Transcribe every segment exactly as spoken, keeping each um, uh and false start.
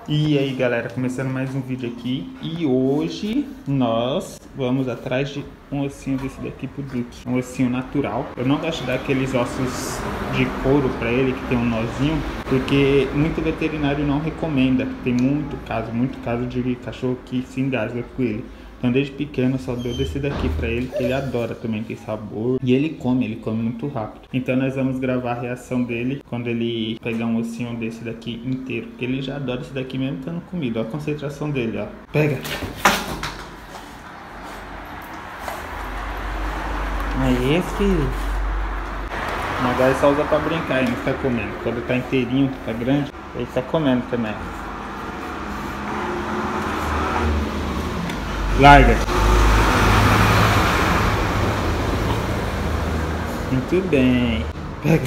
E aí galera, começando mais um vídeo aqui. E hoje nós vamos atrás de um ossinho desse daqui pro Duque. Um ossinho natural. Eu não gosto de dar aqueles ossos de couro pra ele que tem um nozinho, porque muito veterinário não recomenda. Tem muito caso, muito caso de cachorro que se engasga com ele. Então desde pequeno só deu desse daqui pra ele, que ele adora também, tem sabor. E ele come, ele come muito rápido. Então nós vamos gravar a reação dele quando ele pegar um ossinho desse daqui inteiro. Porque ele já adora esse daqui mesmo estando comido. Olha a concentração dele, ó. Pega! Aí, filho. Agora ele só usa pra brincar, ele não fica comendo. Quando tá inteirinho, tá grande, ele tá comendo também. Larga. Muito bem. Pega.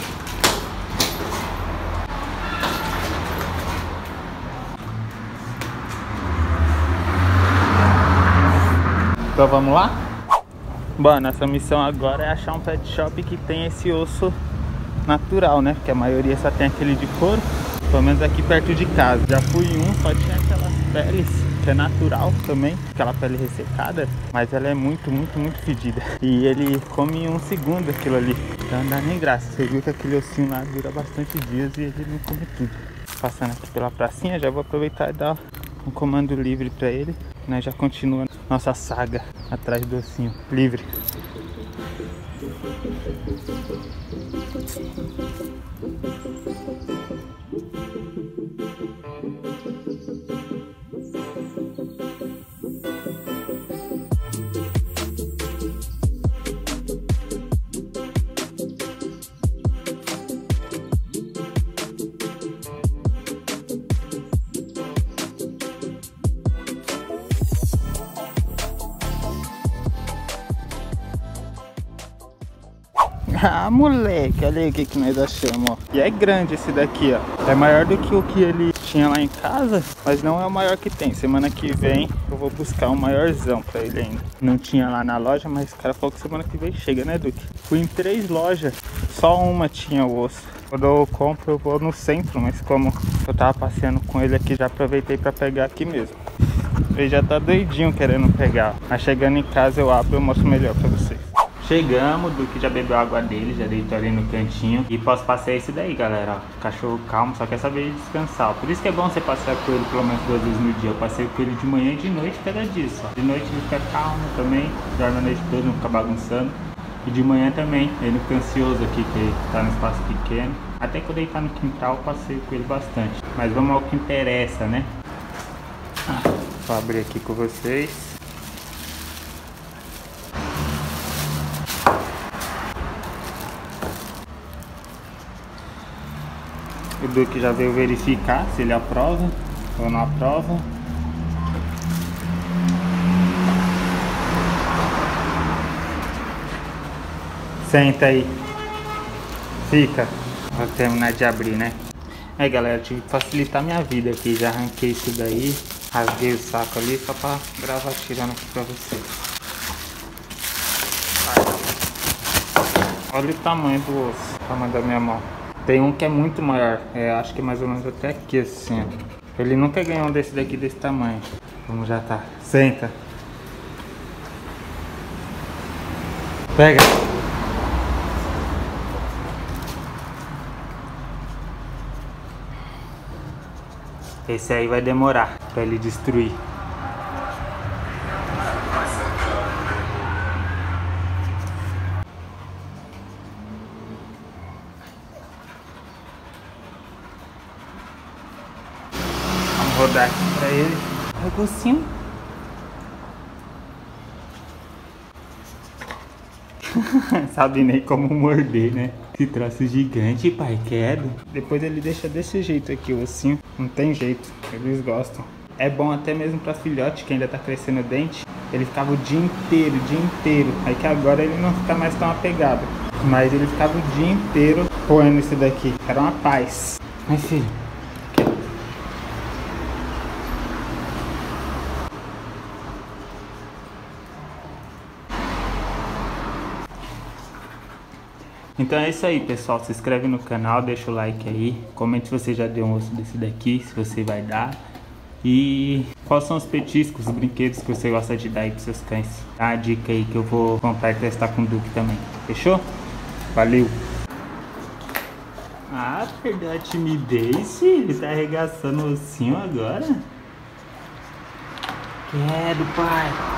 Então vamos lá? Bom, nossa missão agora é achar um pet shop que tem esse osso natural, né? Porque a maioria só tem aquele de couro. Pelo menos aqui perto de casa. Já fui em um, só tinha aquelas peles, que é natural também, aquela pele ressecada, mas ela é muito, muito, muito fedida. E ele come em um segundo aquilo ali. Então não dá nem graça. Você viu que aquele ossinho lá dura bastante dias e ele não come tudo. Passando aqui pela pracinha, já vou aproveitar e dar um comando livre pra ele. Nós já continua nossa saga atrás do ossinho livre. Ah, moleque, olha aí o que, que nós achamos, ó. E é grande esse daqui, ó. É maior do que o que ele tinha lá em casa, mas não é o maior que tem. Semana que vem eu vou buscar um maiorzão pra ele ainda. Não tinha lá na loja, mas o cara falou que semana que vem chega, né, Duque? Fui em três lojas, só uma tinha o osso. Quando eu compro, eu vou no centro, mas como eu tava passeando com ele aqui, já aproveitei pra pegar aqui mesmo. Ele já tá doidinho querendo pegar, mas chegando em casa eu abro e eu mostro melhor pra vocês. Chegamos, o Duque já bebeu a água dele, já deitou ali no cantinho. E posso passear esse daí, galera, ó. Cachorro calmo, só quer saber de descansar. Por isso que é bom você passear com ele pelo menos duas vezes no dia. Eu passei com ele de manhã e de noite cada dia só. De noite ele fica calmo também, dorme a noite toda, não fica bagunçando. E de manhã também, ele não fica ansioso aqui, que ele tá no espaço pequeno. Até quando ele tá no quintal, eu passeio com ele bastante. Mas vamos ao que interessa, né? Vou abrir aqui com vocês. O Duque já veio verificar se ele aprova ou não aprova. Senta aí. Fica. Vou terminar de abrir, né? Aí galera, tive que facilitar minha vida aqui. Já arranquei isso daí. Rasguei o saco ali só pra gravar tirando aqui pra vocês. Olha o tamanho do osso. O tamanho da minha mão. Tem um que é muito maior, é, acho que é mais ou menos até aqui assim, ó. Ele nunca ganhou um desse daqui desse tamanho. Vamos já tá. Senta. Pega. Esse aí vai demorar pra ele destruir. Rodar aqui pra ele. Olha o ossinho. Sabe nem como morder, né? Que troço gigante, pai, quero. Depois ele deixa desse jeito aqui o ossinho. Não tem jeito, eles gostam. É bom até mesmo pra filhote que ainda tá crescendo o dente. Ele ficava o dia inteiro, o dia inteiro. Aí que agora ele não fica mais tão apegado. Mas ele ficava o dia inteiro poendo esse daqui. Era uma paz. Ai, filho. Então é isso aí, pessoal. Se inscreve no canal, deixa o like aí. Comente se você já deu um osso desse daqui, se você vai dar. E quais são os petiscos, os brinquedos que você gosta de dar aí pros seus cães? Dá uma dica aí que eu vou comprar e testar com o Duque também. Fechou? Valeu! Ah, perdeu a timidez, filho? Tá arregaçando o ossinho agora? Quero, pai!